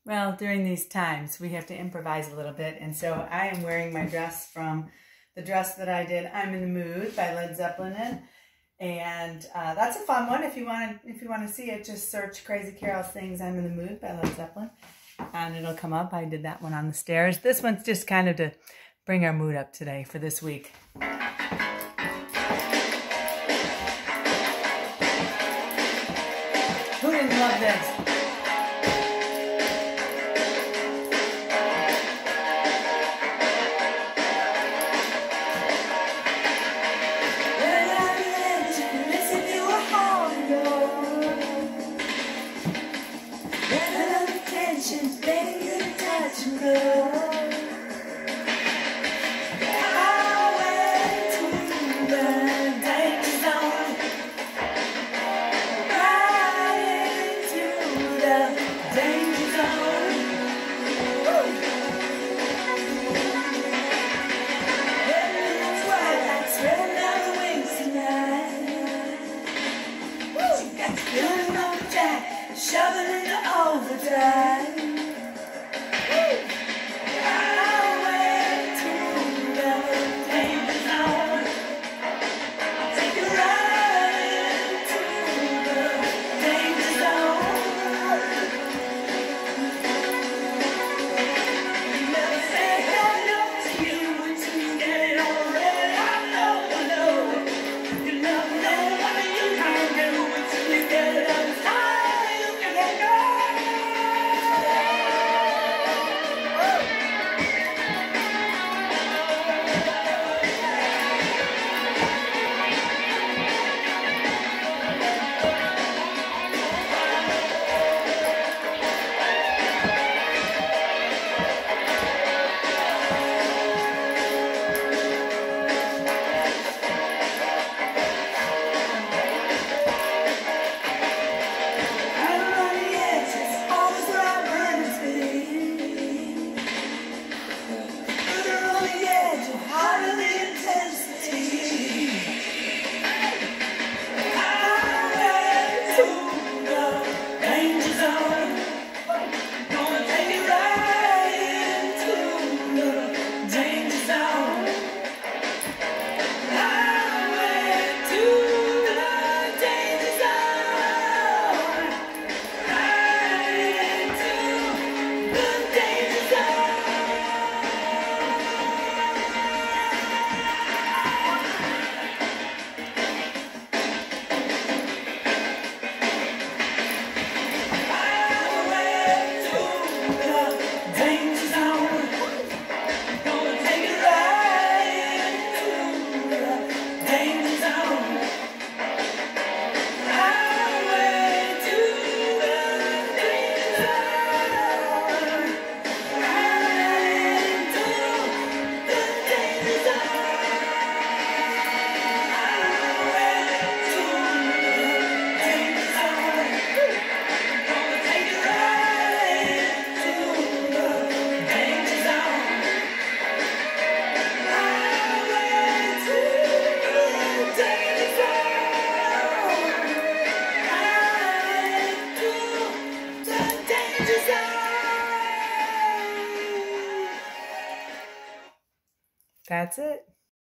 Well, during these times, we have to improvise a little bit. And so I am wearing my dress from the dress that I did, I'm in the Mood by Led Zeppelin. And that's a fun one. If you want to see it, just search Crazy Carol Sings I'm in the Mood by Led Zeppelin. And it'll come up. I did that one on the stairs. This one's just kind of to bring our mood up today for this week. Who didn't love this? Shoving into overdrive. That's it.